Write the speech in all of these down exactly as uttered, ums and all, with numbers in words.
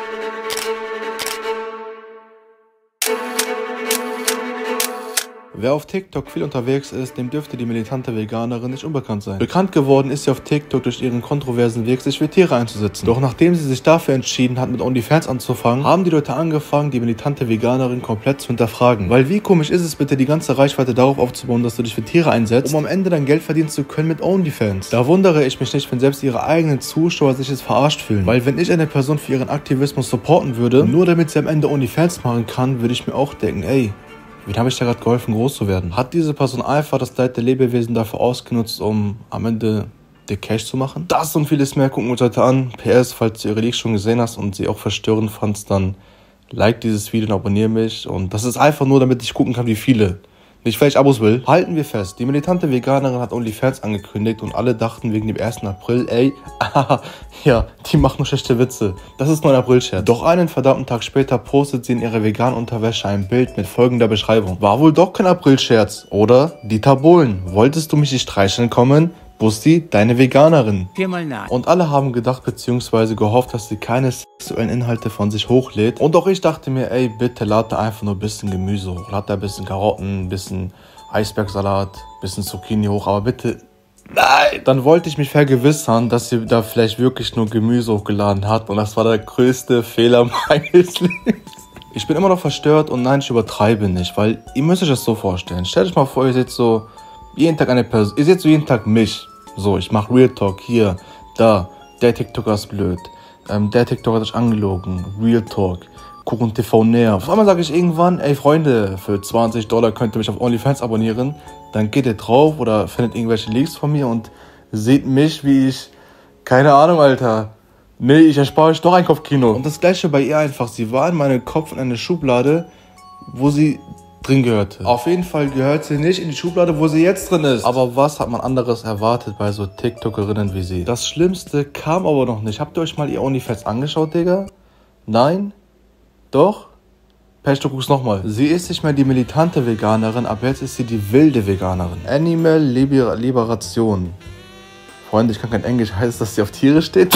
Wer auf TikTok viel unterwegs ist, dem dürfte die militante Veganerin nicht unbekannt sein. Bekannt geworden ist sie auf TikTok durch ihren kontroversen Weg, sich für Tiere einzusetzen. Doch nachdem sie sich dafür entschieden hat, mit OnlyFans anzufangen, haben die Leute angefangen, die militante Veganerin komplett zu hinterfragen. Weil wie komisch ist es bitte, die ganze Reichweite darauf aufzubauen, dass du dich für Tiere einsetzt, um am Ende dein Geld verdienen zu können mit OnlyFans. Da wundere ich mich nicht, wenn selbst ihre eigenen Zuschauer sich jetzt verarscht fühlen. Weil wenn ich eine Person für ihren Aktivismus supporten würde, nur damit sie am Ende OnlyFans machen kann, würde ich mir auch denken, ey, wen habe ich da gerade geholfen, groß zu werden? Hat diese Person einfach das Leid der Lebewesen dafür ausgenutzt, um am Ende den Cash zu machen? Das und vieles mehr gucken wir uns heute an. P S, falls du ihre Leaks schon gesehen hast und sie auch verstörend fandst, dann like dieses Video und abonniere mich. Und das ist einfach nur, damit ich gucken kann, wie viele. Nicht, weil ich Abos will. Halten wir fest, die militante Veganerin hat OnlyFans angekündigt und alle dachten wegen dem ersten April, ey, ah, ja, die macht nur schlechte Witze. Das ist nur ein April-Scherz. Doch einen verdammten Tag später postet sie in ihrer veganen Unterwäsche ein Bild mit folgender Beschreibung. War wohl doch kein April-Scherz, oder? Dieter Bohlen, wolltest du mich nicht streicheln kommen? Busti, deine Veganerin. Viermal nein. Und alle haben gedacht bzw. gehofft, dass sie keine sexuellen Inhalte von sich hochlädt. Und auch ich dachte mir, ey, bitte lad da einfach nur ein bisschen Gemüse hoch. Lad da ein bisschen Karotten, ein bisschen Eisbergsalat, ein bisschen Zucchini hoch. Aber bitte, nein! Dann wollte ich mich vergewissern, dass sie da vielleicht wirklich nur Gemüse hochgeladen hat. Und das war der größte Fehler meines Lebens. Ich bin immer noch verstört und nein, ich übertreibe nicht. Weil ihr müsst euch das so vorstellen. Stellt euch mal vor, ihr seht so jeden Tag eine Person, ihr seht so jeden Tag mich. So, ich mache Real Talk hier, da, der TikToker ist blöd, ähm, der TikToker hat sich angelogen, Real Talk, Kuchen T V nervt. Auf einmal sage ich irgendwann, ey Freunde, für zwanzig Dollar könnt ihr mich auf OnlyFans abonnieren. Dann geht ihr drauf oder findet irgendwelche Leaks von mir und seht mich, wie ich, keine Ahnung, Alter. Nee, ich erspare euch doch ein Kopfkino. Und das gleiche bei ihr einfach, sie war in meinem Kopf in eine Schublade, wo sie drin gehörte. Auf jeden Fall gehört sie nicht in die Schublade, wo sie jetzt drin ist. Aber was hat man anderes erwartet bei so TikTokerinnen wie sie? Das Schlimmste kam aber noch nicht. Habt ihr euch mal ihr OnlyFans angeschaut, Digga? Nein? Doch? Pech, du guckst nochmal. Sie ist nicht mehr die militante Veganerin, aber jetzt ist sie die wilde Veganerin. Animal Liber Liberation. Freunde, ich kann kein Englisch. Heißt das, dass sie auf Tiere steht?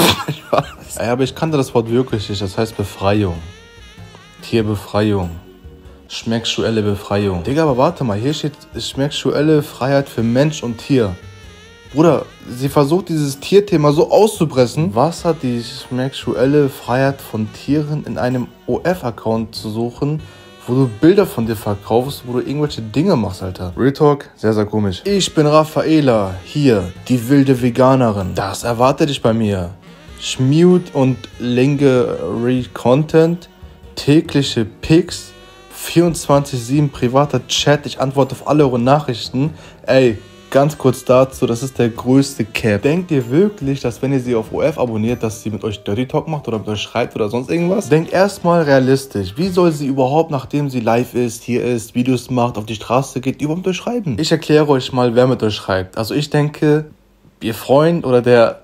Ey, aber ich kannte das Wort wirklich nicht. Das heißt Befreiung. Tierbefreiung. Schmeckschuelle Befreiung. Digga, aber warte mal, hier steht schmeckschuelle Freiheit für Mensch und Tier. Bruder, sie versucht dieses Tierthema so auszupressen. Was hat die schmeckschuelle Freiheit von Tieren in einem O F-Account zu suchen, wo du Bilder von dir verkaufst, wo du irgendwelche Dinge machst, Alter? Real Talk, sehr, sehr komisch. Ich bin Raffaela, hier, die wilde Veganerin. Das erwartet dich bei mir. Schmute und Lingerie Content, tägliche Pics, vierundzwanzig sieben privater Chat, ich antworte auf alle eure Nachrichten. Ey, ganz kurz dazu, das ist der größte Cap. Denkt ihr wirklich, dass wenn ihr sie auf O F abonniert, dass sie mit euch Dirty Talk macht oder mit euch schreibt oder sonst irgendwas? Denkt erstmal realistisch. Wie soll sie überhaupt, nachdem sie live ist, hier ist, Videos macht, auf die Straße geht, überhaupt mit euch schreiben? Ich erkläre euch mal, wer mit euch schreibt. Also ich denke, ihr Freund oder der...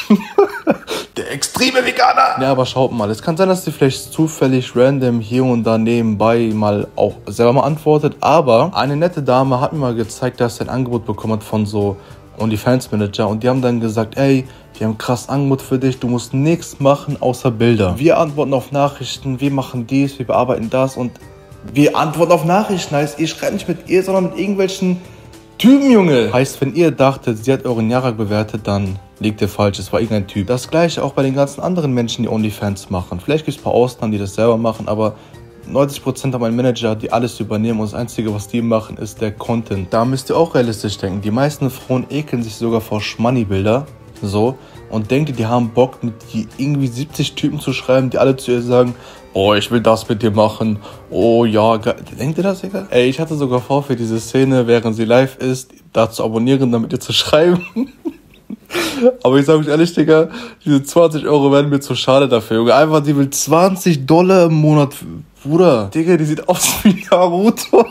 Der extreme Veganer! Ja, aber schaut mal, es kann sein, dass sie vielleicht zufällig random hier und da nebenbei mal auch selber mal antwortet, aber eine nette Dame hat mir mal gezeigt, dass sie ein Angebot bekommen hat von so OnlyFans-Manager und die haben dann gesagt, ey, wir haben ein krasses Angebot für dich, du musst nichts machen außer Bilder. Wir antworten auf Nachrichten, wir machen dies, wir bearbeiten das und wir antworten auf Nachrichten, heißt, ihr schreibt nicht mit ihr, sondern mit irgendwelchen Typen, Junge! Heißt, wenn ihr dachtet, sie hat euren Jarak bewertet, dann liegt ihr falsch, es war irgendein Typ. Das gleiche auch bei den ganzen anderen Menschen, die OnlyFans machen. Vielleicht gibt es ein paar Ausnahmen, die das selber machen, aber neunzig Prozent haben einen Manager, die alles übernehmen und das Einzige, was die machen, ist der Content. Da müsst ihr auch realistisch denken. Die meisten Frauen ekeln sich sogar vor Schmanni-Bilder, so, und denken, die haben Bock, mit die irgendwie siebzig Typen zu schreiben, die alle zu ihr sagen, oh, ich will das mit dir machen, oh ja, geil. Denkt ihr das, Digga? Ey, ich hatte sogar vor, für diese Szene, während sie live ist, da zu abonnieren, damit ihr zu schreiben. Aber ich sag euch ehrlich, Digga, diese zwanzig Euro werden mir zu schade dafür, Junge. Einfach, die will zwanzig Dollar im Monat. Bruder, Digga, die sieht aus wie Naruto.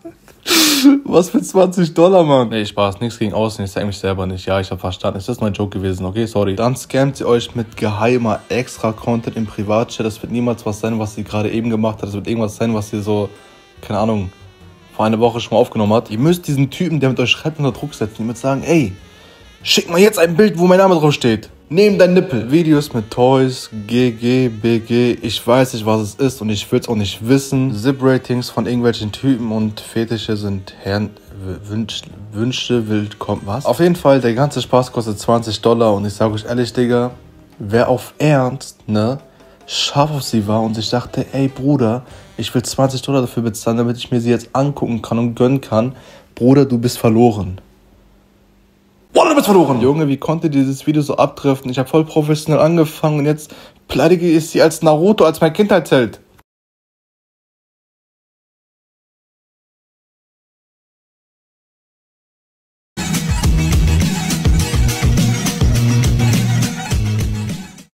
Was für zwanzig Dollar, Mann? Nee, Spaß, nichts gegen Aussehen, ich zeig mich selber nicht. Ja, ich hab verstanden, es ist nur ein Joke gewesen, okay, sorry. Dann scammt sie euch mit geheimer Extra-Content im Privatchat. Das wird niemals was sein, was sie gerade eben gemacht hat. Das wird irgendwas sein, was sie so, keine Ahnung, vor einer Woche schon mal aufgenommen hat. Ihr müsst diesen Typen, der mit euch schreibt, unter Druck setzen. Ihr müsst sagen, ey, schick mal jetzt ein Bild, wo mein Name drauf steht. Neben deinen Nippel. Videos mit Toys, G G, B G, ich weiß nicht, was es ist und ich will es auch nicht wissen. Zip-Ratings von irgendwelchen Typen und Fetische sind Herren, Wünsch, Wünsche, willkommen, was? Auf jeden Fall, der ganze Spaß kostet zwanzig Dollar und ich sage euch ehrlich, Digga, wer auf Ernst, ne, scharf auf sie war und sich dachte, ey Bruder, ich will zwanzig Dollar dafür bezahlen, damit ich mir sie jetzt angucken kann und gönnen kann, Bruder, du bist verloren. Boah, du bist verloren! Junge, wie konnte dieses Video so abdriften? Ich habe voll professionell angefangen und jetzt beleidige ich sie als Naruto, als mein Kindheitsheld.